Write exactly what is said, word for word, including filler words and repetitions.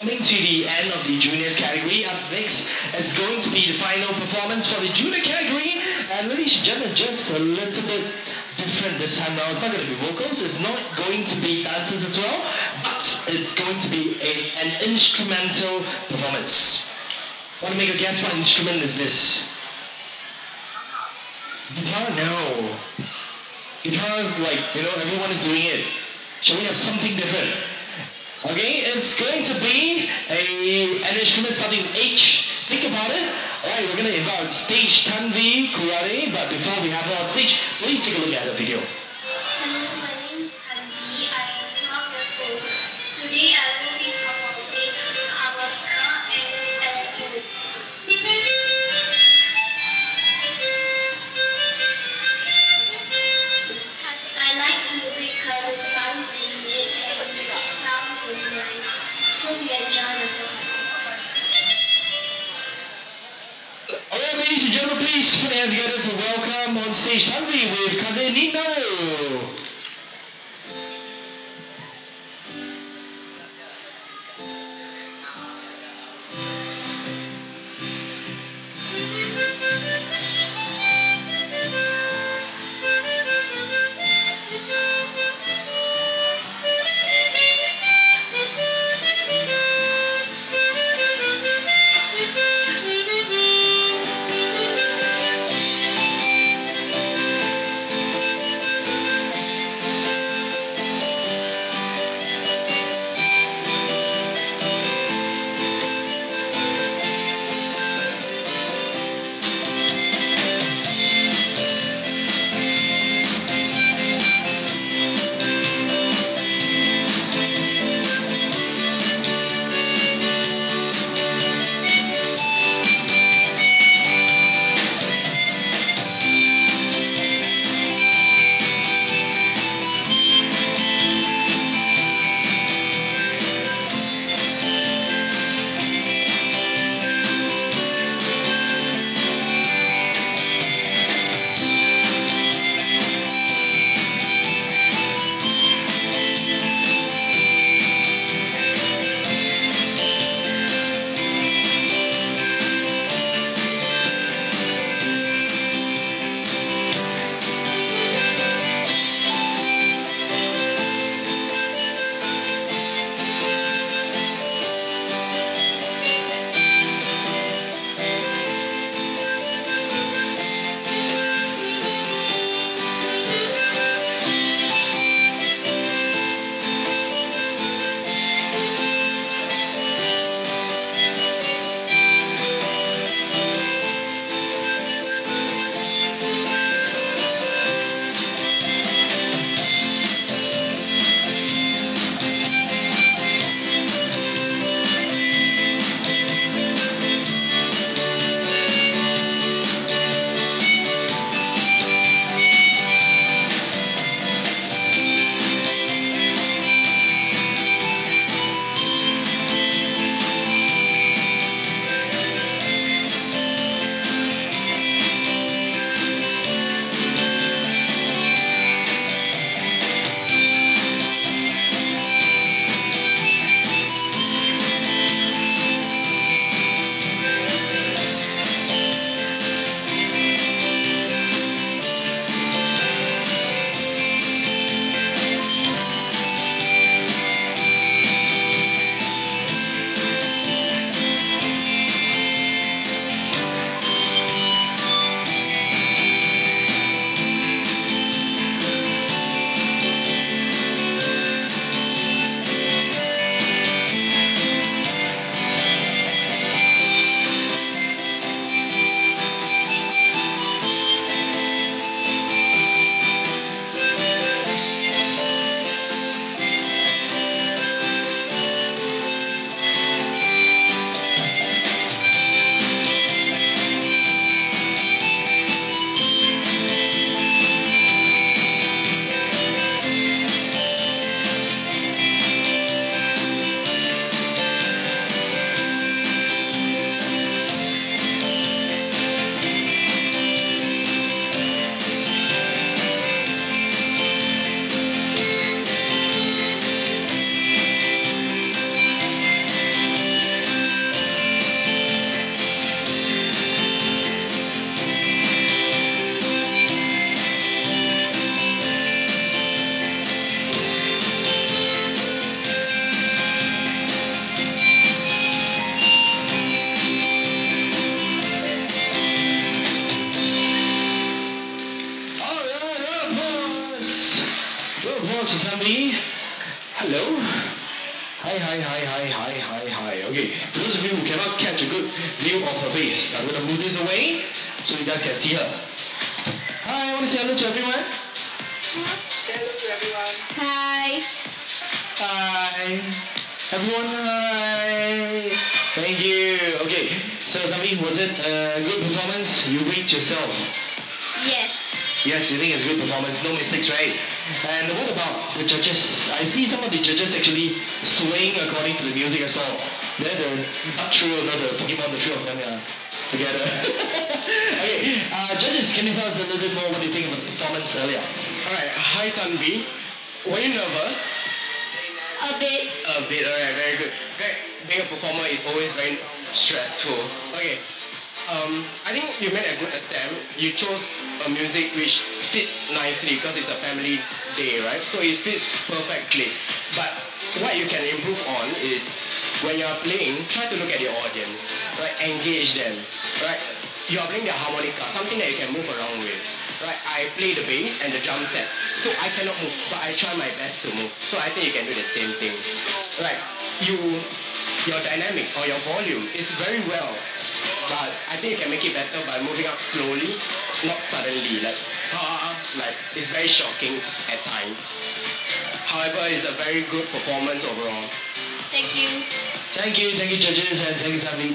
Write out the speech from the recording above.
Coming to the end of the juniors category, up next is going to be the final performance for the junior category. And ladies and gentlemen, just a little bit different this time now. It's not going to be vocals, it's not going to be dances as well, but it's going to be a, an instrumental performance. Want to make a guess what instrument is this? Guitar? No. Guitar is like, you know, everyone is doing it. Shall we have something different? Okay, it's going to be a, an instrument starting with H. Think about it. Alright, we're going to invite on stage Tanvi, Kurare, but before we have her on stage, please take a look at the video. Hello, my name is Tanvi. I am twelve years old. Today I will be performing harmonica and Tanvi. I like music because it's fun playing it and it sounds really nice. Hope you enjoy the performance. Alright, ladies and gentlemen, please put your hands together to welcome on stage Tanvi with Kaze and Naru. Okay, for those of you who cannot catch a good view of her face, I'm going to move this away so you guys can see her. Hi, I want to say hello to everyone. Say hello to everyone. Hi. Hi. Everyone, hi. Thank you. Okay, so Tanvi, was it a good performance? You rate yourself. Yes. Yes, you think it's a good performance, no mistakes, right? And what about the judges? I see some of the judges actually swaying according to the music I saw. They're the not true, not the Pokemon, the three of them, yeah, together. Okay, uh, judges, can you tell us a little bit more what you think about the performance earlier? Alright, hi Tanvi. Were you nervous? A bit. A bit, alright, very good. Right, being a performer is always very stressful. Okay, um, I think you made a good attempt. You chose a music which fits nicely because it's a family day, right? So it fits perfectly. But what you can improve on is when you are playing, try to look at your audience, right? Engage them, right? You are playing the harmonica, something that you can move around with, right? I play the bass and the drum set, so I cannot move, but I try my best to move. So I think you can do the same thing, right? You, your dynamics or your volume is very well, but I think you can make it better by moving up slowly, not suddenly, like, ah, like it's very shocking at times. However, it's a very good performance overall. Thank you. Thank you, thank you judges, and thank you Tanvi.